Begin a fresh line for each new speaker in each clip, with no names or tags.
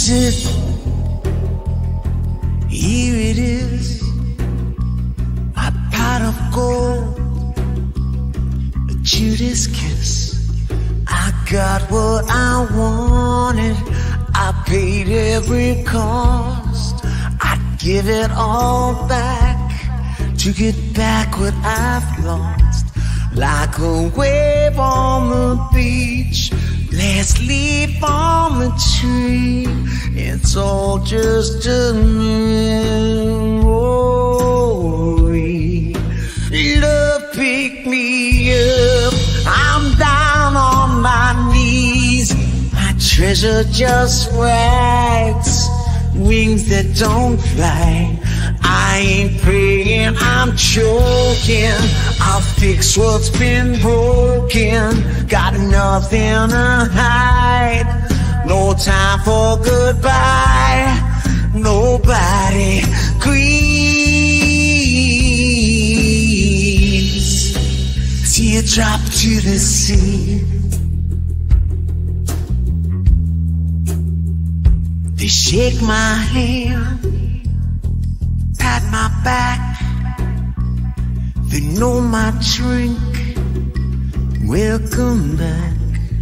is it. Here it is, my pot of gold, a Judas kiss. I got what I wanted, I paid every cost. I'd give it all back to get back what I've lost. Like a wave on the beach, last leaf on the tree, it's all just a memory. Love, pick me up, I'm down on my knees. My treasure just wags, wings that don't fly. I ain't praying, I'm choking. I'll fix what's been broken. Got nothing to hide, no time for goodbye. Nobody grieves. Teardrop to the sea. They shake my hand, pat my back. They know my drink. Welcome back.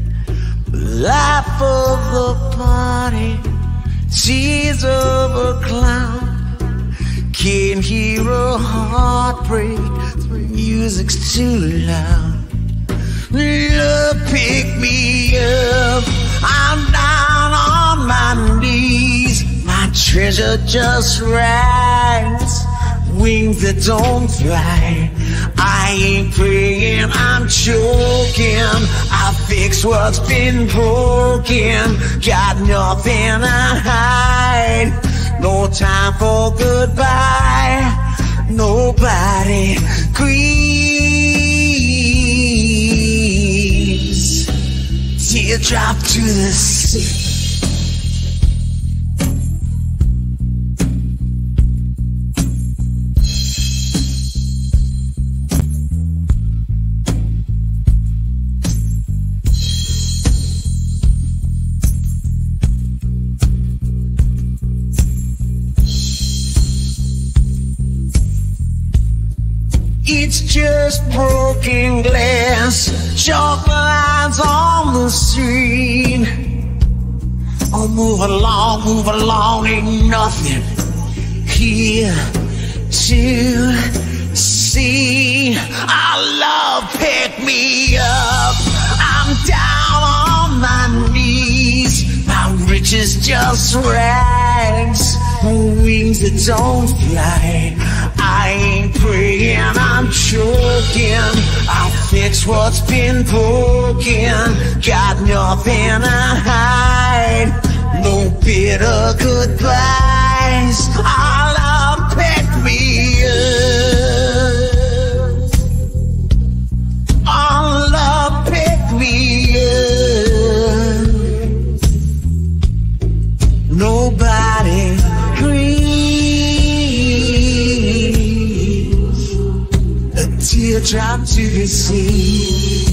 Life of the party, tears of a clown. Can't hear a heartbreak, the music's too loud. Love, pick me up, I'm down on my knees. My treasure just rides, wings that don't fly. I ain't praying, I'm choking. I fix what's been broken. Got nothing to hide, no time for goodbye. Nobody grieves. Teardrop to the sea. It's just broken glass, chalk lines on the street. Oh, move along, ain't nothing here to see. Our love, pick me up, I'm down on my knees. My riches just rags, wings that don't fly. I ain't praying, I'm choking. I'll fix what's been broken. Got nothing to hide, no bitter goodbyes. Our love, pick me up. Our love, pick me up. Nobody grieves. A teardrop to the sea.